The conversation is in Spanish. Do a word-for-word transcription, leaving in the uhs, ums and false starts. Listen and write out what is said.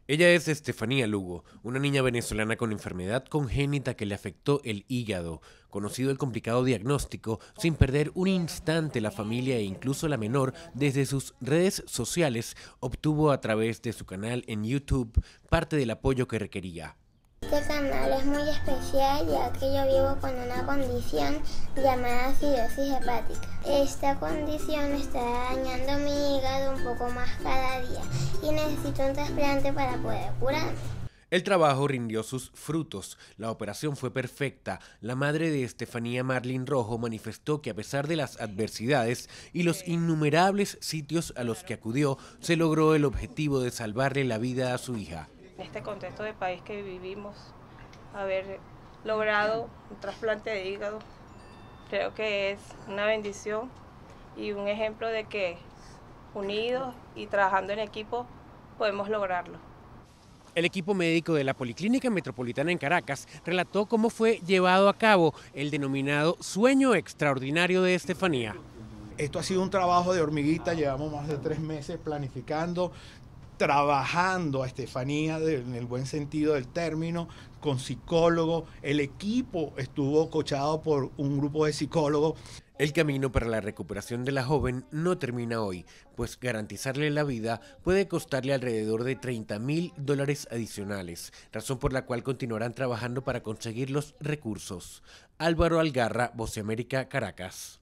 Ella es Estefanía Lugo, una niña venezolana con enfermedad congénita que le afectó el hígado. Conocido el complicado diagnóstico, sin perder un instante la familia e incluso la menor, desde sus redes sociales, obtuvo a través de su canal en YouTube parte del apoyo que requería. Este canal es muy especial ya que yo vivo con una condición llamada acidosis hepática. Esta condición está dañando mi hígado un poco más cada día y necesito un trasplante para poder curarme. El trabajo rindió sus frutos. La operación fue perfecta. La madre de Estefanía, Marlene Rojo, manifestó que a pesar de las adversidades y los innumerables sitios a los que acudió, se logró el objetivo de salvarle la vida a su hija. En este contexto de país que vivimos, haber logrado un trasplante de hígado, creo que es una bendición y un ejemplo de que unidos y trabajando en equipo podemos lograrlo. El equipo médico de la Policlínica Metropolitana en Caracas relató cómo fue llevado a cabo el denominado sueño extraordinario de Estefanía. Esto ha sido un trabajo de hormiguita, llevamos más de tres meses planificando, trabajando a Estefanía en el buen sentido del término, con psicólogo. El equipo estuvo coachado por un grupo de psicólogos. El camino para la recuperación de la joven no termina hoy, pues garantizarle la vida puede costarle alrededor de treinta mil dólares adicionales, razón por la cual continuarán trabajando para conseguir los recursos. Álvaro Algarra, Voz de América, Caracas.